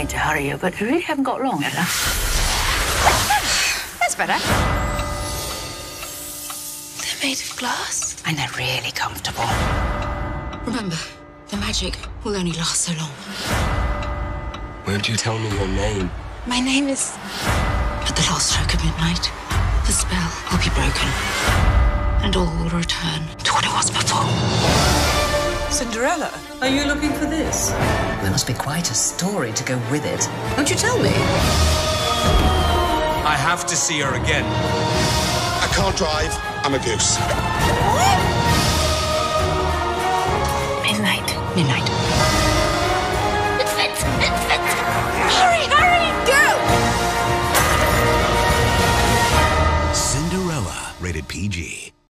mean to hurry you, but we really haven't got long, Ella. That's better. They're made of glass. And they're really comfortable. Remember, the magic will only last so long. Won't you tell me your name? My name is... At the last stroke of midnight, the spell will be broken. And all will return to what it was before. Cinderella, are you looking for this? There must be quite a story to go with it. Won't you tell me? I have to see her again. I can't drive. I'm a goose. Midnight. Hurry, go! Cinderella, rated PG.